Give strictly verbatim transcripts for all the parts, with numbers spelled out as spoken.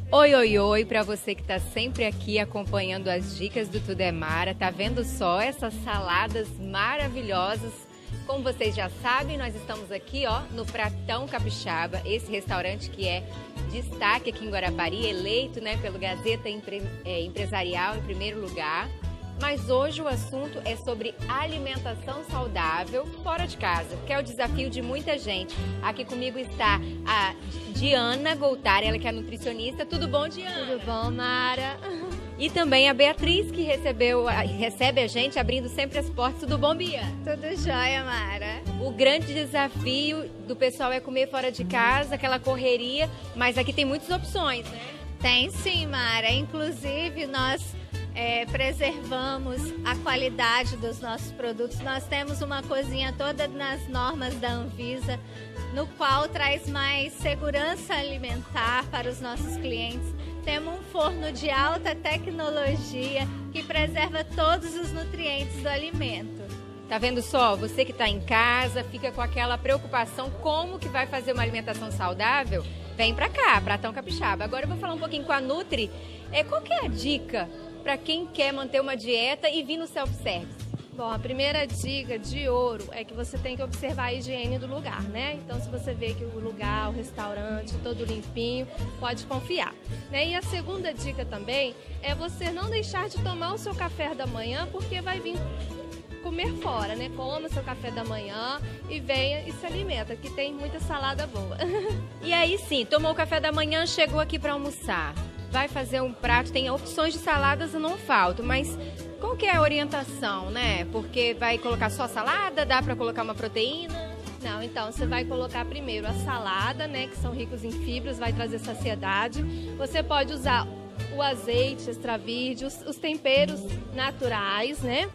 Oi, oi, oi, para você que está sempre aqui acompanhando as dicas do Tudo é Mara. Tá vendo só essas saladas maravilhosas? Como vocês já sabem, nós estamos aqui, ó, no Pratão Capixaba, esse restaurante que é destaque aqui em Guarapari, eleito, né, pelo Gazeta Empre- é, Empresarial em primeiro lugar. Mas hoje o assunto é sobre alimentação saudável fora de casa, que é o desafio de muita gente. Aqui comigo está a Diana Goltari, ela que é nutricionista. Tudo bom, Diana? Tudo bom, Mara? E também a Beatriz, que recebeu, recebe a gente abrindo sempre as portas. Tudo bom, Bia? Tudo jóia, Mara. O grande desafio do pessoal é comer fora de casa, aquela correria, mas aqui tem muitas opções, né? Tem sim, Mara. Inclusive, nós é, preservamos a qualidade dos nossos produtos. Nós temos uma cozinha toda nas normas da Anvisa, no qual traz mais segurança alimentar para os nossos clientes. Temos um forno de alta tecnologia que preserva todos os nutrientes do alimento. Tá vendo só? Você que está em casa, fica com aquela preocupação como que vai fazer uma alimentação saudável? Vem pra cá, Pratão Capixaba. Agora eu vou falar um pouquinho com a Nutri. É, qual que é a dica para quem quer manter uma dieta e vir no self-service? Bom, a primeira dica de ouro é que você tem que observar a higiene do lugar, né? Então, se você vê que o lugar, o restaurante, todo limpinho, pode confiar, né? E a segunda dica também é você não deixar de tomar o seu café da manhã, porque vai vir comer fora, né? Coma seu café da manhã e venha e se alimenta, que tem muita salada boa. E aí sim, tomou o café da manhã, chegou aqui para almoçar. Vai fazer um prato, tem opções de saladas, não faltam, mas qual que é a orientação, né? Porque vai colocar só salada, dá para colocar uma proteína? Não, então você vai colocar primeiro a salada, né? Que são ricos em fibras, vai trazer saciedade. Você pode usar o azeite extra virgem, os, os temperos naturais, né?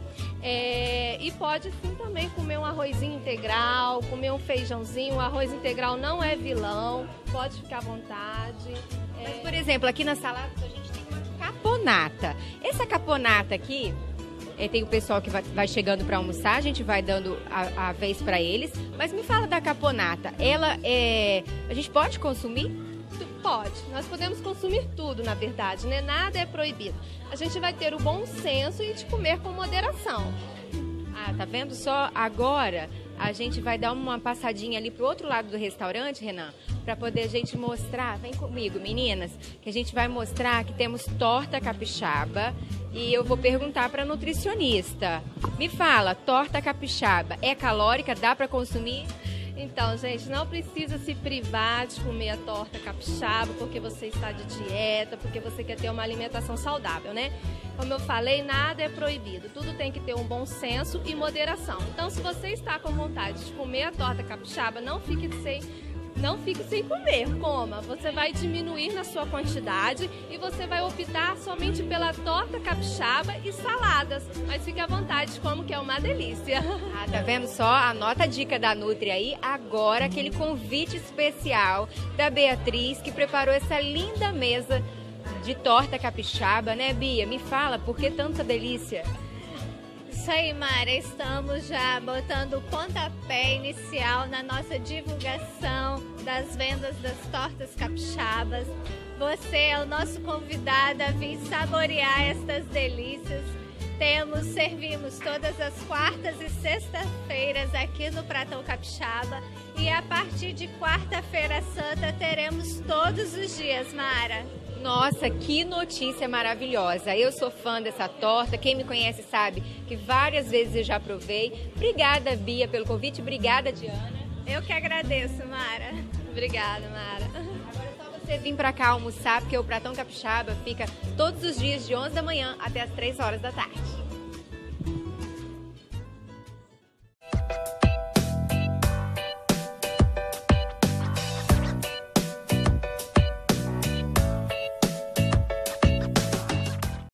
É, e pode sim também comer um arrozinho integral, comer um feijãozinho. O arroz integral não é vilão, pode ficar à vontade. É... Mas, por exemplo, aqui na salada a gente tem uma caponata. Essa caponata aqui, é, tem o pessoal que vai, vai chegando para almoçar, a gente vai dando a, a vez para eles. Mas me fala da caponata, ela é... a gente pode consumir? Pode. Nós podemos consumir tudo, na verdade, né? Nada é proibido. A gente vai ter o bom senso e de comer com moderação. Ah, tá vendo só? Agora a gente vai dar uma passadinha ali pro outro lado do restaurante, Renan, para poder a gente mostrar, vem comigo, meninas, que a gente vai mostrar que temos torta capixaba e eu vou perguntar para nutricionista. Me fala, torta capixaba é calórica, dá para consumir? Então, gente, não precisa se privar de comer a torta capixaba porque você está de dieta, porque você quer ter uma alimentação saudável, né? Como eu falei, nada é proibido, tudo tem que ter um bom senso e moderação. Então, se você está com vontade de comer a torta capixaba, não fique sem... Não fique sem comer, coma. Você vai diminuir na sua quantidade e você vai optar somente pela torta capixaba e saladas. Mas fique à vontade, como que é uma delícia. Ah, tá vendo só? Anota a dica da Nutri aí. Agora, aquele convite especial da Beatriz, que preparou essa linda mesa de torta capixaba, né, Bia? Me fala, por que tanta delícia? Isso aí, Mara, estamos já botando o pontapé inicial na nossa divulgação das vendas das tortas capixabas. Você é o nosso convidado a vir saborear estas delícias. Temos, servimos todas as quartas e sextas-feiras aqui no Pratão Capixaba e a partir de quarta-feira santa teremos todos os dias, Mara. Nossa, que notícia maravilhosa. Eu sou fã dessa torta. Quem me conhece sabe que várias vezes eu já provei. Obrigada, Bia, pelo convite. Obrigada, Diana. Eu que agradeço, Mara. Obrigada, Mara. Agora é só você vir pra cá almoçar, porque o Pratão Capixaba fica todos os dias de onze da manhã até as três horas da tarde.